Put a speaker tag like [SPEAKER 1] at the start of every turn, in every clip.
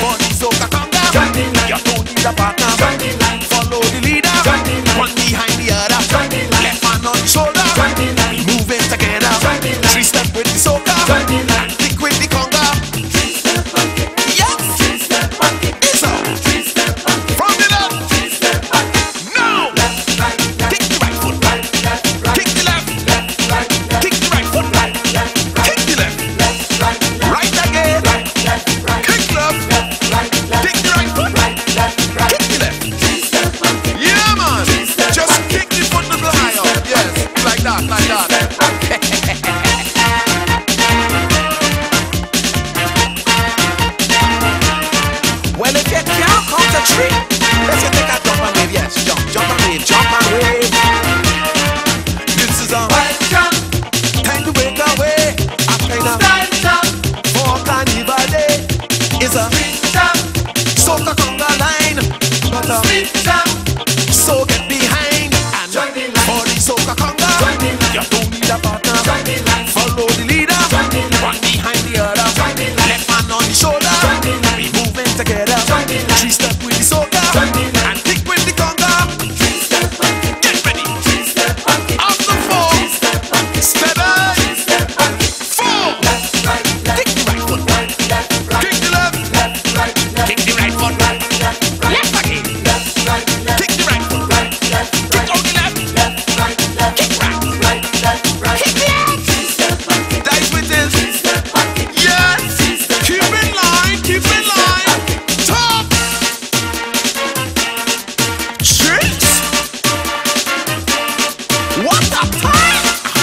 [SPEAKER 1] For the soca conga,
[SPEAKER 2] join the line.
[SPEAKER 1] you don't need a partner.
[SPEAKER 2] Join the line.
[SPEAKER 1] Follow the leader,
[SPEAKER 2] Join the line.
[SPEAKER 1] one behind the other.
[SPEAKER 2] Join the line.
[SPEAKER 1] Left hand on the shoulder,
[SPEAKER 2] Join the line.
[SPEAKER 1] we moving together.
[SPEAKER 2] Join the line.
[SPEAKER 1] 3-step with the soca,
[SPEAKER 2] Join the line.
[SPEAKER 1] and kick with the conga.
[SPEAKER 2] 3-step funky.
[SPEAKER 1] Yes,
[SPEAKER 2] 3-step funky.
[SPEAKER 1] it's up.
[SPEAKER 2] 3-step funky.
[SPEAKER 1] From the left,
[SPEAKER 2] 3-step funky.
[SPEAKER 1] now.
[SPEAKER 2] Left, right, left.
[SPEAKER 1] Kick the right foot,
[SPEAKER 2] Right, left, right.
[SPEAKER 1] kick the left,
[SPEAKER 2] Left, right, left.
[SPEAKER 1] kick the right foot,
[SPEAKER 2] Right, left, right.
[SPEAKER 1] kick the left,
[SPEAKER 2] Left, right, left.
[SPEAKER 1] right again,
[SPEAKER 2] Right, left, right.
[SPEAKER 1] kick left,
[SPEAKER 2] Left, right, left.
[SPEAKER 1] kick the right foot,
[SPEAKER 2] Right, left, right.
[SPEAKER 1] kick the left.
[SPEAKER 2] 3-step funky.
[SPEAKER 1] Yeah, man.
[SPEAKER 2] Three-step
[SPEAKER 1] Just
[SPEAKER 2] funky.
[SPEAKER 1] kick the foot a little higher. Yes, like that, like that. Well, if you can't count to 3, let's you take a jump and wave. Yes, jump, jump and wave, jump and wave. This is a
[SPEAKER 2] Welcome,
[SPEAKER 1] time to break away. A kind of
[SPEAKER 2] style time,
[SPEAKER 1] for carnival day. It's a
[SPEAKER 2] street time,
[SPEAKER 1] soca conga line, but
[SPEAKER 2] street time.
[SPEAKER 1] so get behind and
[SPEAKER 2] Join the line.
[SPEAKER 1] for the soca conga.
[SPEAKER 2] Join the line.
[SPEAKER 1] You don't need a partner.
[SPEAKER 2] Join the line.
[SPEAKER 1] Follow the leader,
[SPEAKER 2] Join the line.
[SPEAKER 1] one behind the other.
[SPEAKER 2] Join the line.
[SPEAKER 1] Left hand on the shoulder,
[SPEAKER 2] Join the line.
[SPEAKER 1] we moving together.
[SPEAKER 2] Join the line.
[SPEAKER 1] 3-step with the soca,
[SPEAKER 2] Join the line.
[SPEAKER 1] and kick with the conga.
[SPEAKER 2] 3-step funky.
[SPEAKER 1] Get ready,
[SPEAKER 2] 3-step funky.
[SPEAKER 1] off the 4,
[SPEAKER 2] 3-step funky.
[SPEAKER 1] steady,
[SPEAKER 2] 3-step funky.
[SPEAKER 1] 4,
[SPEAKER 2] Left, right, left.
[SPEAKER 1] kick the right foot,
[SPEAKER 2] Right, left, right.
[SPEAKER 1] kick the left,
[SPEAKER 2] Left, right, left.
[SPEAKER 1] kick the right foot,
[SPEAKER 2] Right, left, right.
[SPEAKER 1] left again,
[SPEAKER 2] Left, right, left.
[SPEAKER 1] kick the right foot,
[SPEAKER 2] Right, left,
[SPEAKER 1] kick
[SPEAKER 2] right.
[SPEAKER 1] out the left,
[SPEAKER 2] Left, right, left.
[SPEAKER 1] kick right,
[SPEAKER 2] Right, left, right.
[SPEAKER 1] kick left.
[SPEAKER 2] 3-step funky.
[SPEAKER 1] Dice with this,
[SPEAKER 2] 3-step funky.
[SPEAKER 1] yes, keep in line, keep in line. Top, streets. What the time?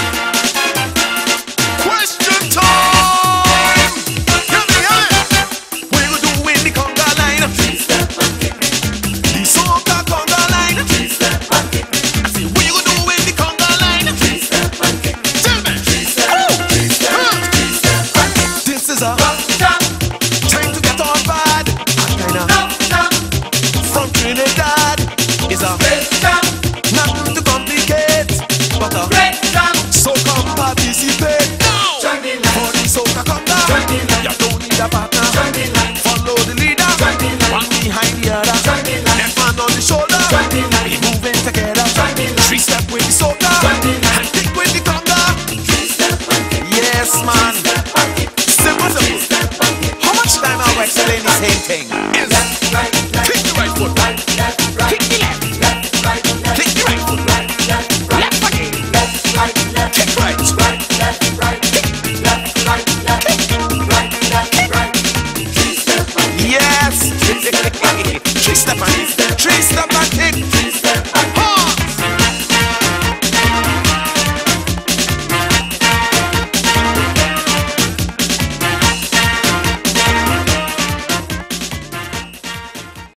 [SPEAKER 1] Question time. Hear me, hear me. We will do in the conga line,
[SPEAKER 2] 3-step funky.
[SPEAKER 1] the soca conga line.
[SPEAKER 2] 3-step funky.
[SPEAKER 1] I say we will do in the conga line.
[SPEAKER 2] 3-step funky.
[SPEAKER 1] Tell me.
[SPEAKER 2] 3-step,
[SPEAKER 1] Ooh.
[SPEAKER 2] 3-step,
[SPEAKER 1] Huh.
[SPEAKER 2] 3-step funky.
[SPEAKER 1] This is a
[SPEAKER 2] Welcome,
[SPEAKER 1] time to get on bad. Kinda
[SPEAKER 2] welcome,
[SPEAKER 1] from Trinidad is a
[SPEAKER 2] welcome,
[SPEAKER 1] nothing to complicate, but a
[SPEAKER 2] welcome.
[SPEAKER 1] so come participate now.
[SPEAKER 2] Join the
[SPEAKER 1] For
[SPEAKER 2] line.
[SPEAKER 1] the soca conga,
[SPEAKER 2] Join the line.
[SPEAKER 1] you don't need a partner.
[SPEAKER 2] Join the line.
[SPEAKER 1] Follow the leader,
[SPEAKER 2] Join the line.
[SPEAKER 1] one behind the other.
[SPEAKER 2] Join the line.
[SPEAKER 1] Left hand on the shoulder,
[SPEAKER 2] Join the line.
[SPEAKER 1] we moving together.
[SPEAKER 2] Join the line.
[SPEAKER 1] 3-step with the soca,
[SPEAKER 2] Join the line.
[SPEAKER 1] and kick with the conga.
[SPEAKER 2] 3-step funky.
[SPEAKER 1] Yes, man.
[SPEAKER 2] 3-step funky.
[SPEAKER 1] Simple, simple.
[SPEAKER 2] 3-step funky.
[SPEAKER 1] How much time are we explaining the same thing? Yes.
[SPEAKER 2] Left, right, left.
[SPEAKER 1] Kick the right foot,
[SPEAKER 2] Right, left, right.
[SPEAKER 1] kick the left,
[SPEAKER 2] Left, right, left.
[SPEAKER 1] kick the right foot,
[SPEAKER 2] Right, left, right.
[SPEAKER 1] left again,
[SPEAKER 2] Left, right, left.
[SPEAKER 1] kick right.
[SPEAKER 2] Right, left, right. Left, right, left. Right, left, right. 3-step funky.
[SPEAKER 1] Yes. 3-step, 3-step.